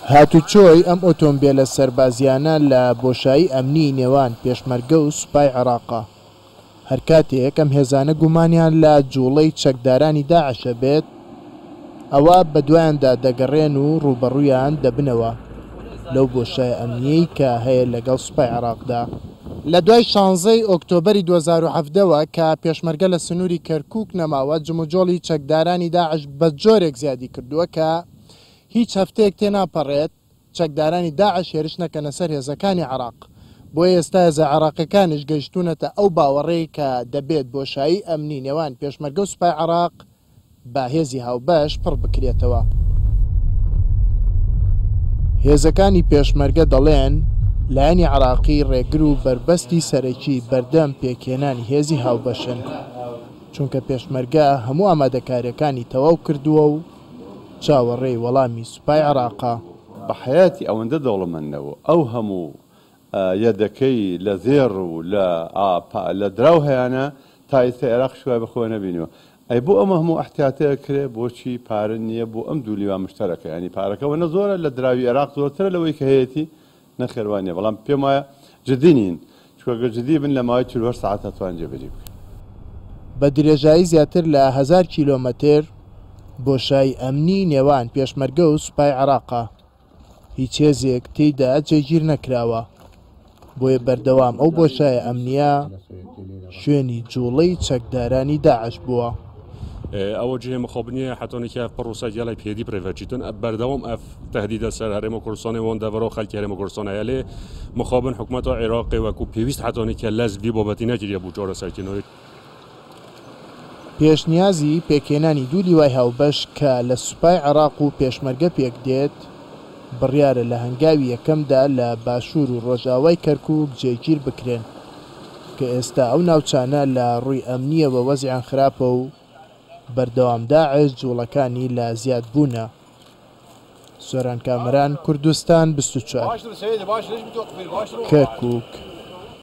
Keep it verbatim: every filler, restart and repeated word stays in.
هاتوچۆی ئەم ئۆتۆمبیلە سەربازیانە لە بۆشایی ئەمنی نێوان پێشمەرگە و سوپای عێراقە. هەر کاتێک ئەم هێزانە گومانیان لە جوڵەی چەکدارانی داعشە بێت، ئەوە بەدوایاندا دەگەڕێن و ڕوبەڕوویان دەبنەوە لەو بۆشای ئەمنیەی کە هەیە لەگەڵ سوپای عێراقدا. لە دوای شانزەی ئۆکتۆبەری دوو هەزار و هەفتەوە کە پێشمەرگە لە سنووری کەرکووک نەماوە، جموجۆڵی چەکدارانی داعش بە جۆرێک زیادی کردووە کە هیچ هەفتەیەک تێناپەڕێت چەکدارانی داعش هێرش نەکەنە سەر هێزەکانی عێراق. بۆیە ئێستا هێزە عێراقیەکانیش گەیشتوونەتە ئەو باوەڕێی کە دەبێت بۆشایی ئەمنی نێوان پێشمەرگە و سوپای عێراق با هێزی هاوبەش پڕ بکرێتەوە. هێزەکانی پێشمەرگە دەڵێن لایەنی عێراقی ڕێگر و بربەستی سەرەکی بەردەم پێکهێنانی هێزی هاوبەشن، چونکە پێشمەرگە هەموو ئامادەکاریەکانی تەواو کردووە و چاوەڕێی وەڵامی سوپای عێراقا. بە حیاتی ئەوەندە دەوڵەمەندنەوە ئەو هەموو یەدەکەی لە زێڕ و لە دراو هەیەە تا ئێستا عێراق شوای بەخۆ نەبینەوە. ئەی بۆ ئەمە هەموو احتیاتەیە کرێ بۆچی پارە نییە بۆ ئەم دوو لیوان مشتەرەکە، ینی پارەکەەوە زۆرە لە دراوی عێراق زۆرترە لەوەی کە هەیەی نەخێوانە، بەڵام پێم وایە جددی نین، چوەگە جددی بن لە ماوەی چوار ساعت هەتوان جێبەجێ بکەن. بە درێژایی زیاتر لە هەزار کیلۆمەتر بۆشایی ئەمنی نێوان پێشمەرگە و سوپای عێراقا، هیچ هێزێک تێیدا جێگیر نەکراوە. بۆیە بەردەوام ئەو بۆشایە ئەمنیە شوێنی جوڵەی چەکدارانی داعش بووە. ئەوە جێ مخۆبنیە حتۆنێکی پڕوسە گەڵی پێدی پرێڤەرچیتن بەردەوام ئەف تهدیدە سەر هەرێمە کوردستانی وەندەڤەرۆ خەڵکی هەرێمە کوردستانە لێ مخۆبن حکوومەتەوە عێراقی وەکو پێویست حتۆنێکە لەزوی بۆبەتی نەگیریە بوو جۆرە سەرکردنەوەی. پێشنیازی پێکهێنانی دوو لیوای هاوبەش کە لە سوپای عێراق و پێشمەرگە پێک دێت بڕیارە لە هەنگاوی یەکەمدا لە باشوور و ڕۆژاوای کەرکووک جێگیر بکرێن کە ئێستا ئەو ناوچانە لە ڕووی ئەمنیەوە وەزعیان خراپە و بەردەوام داعش جوڵەکانی لە زیاد بوونە. سۆران کامەران، کوردستان بیست و چوار، کەرکووک.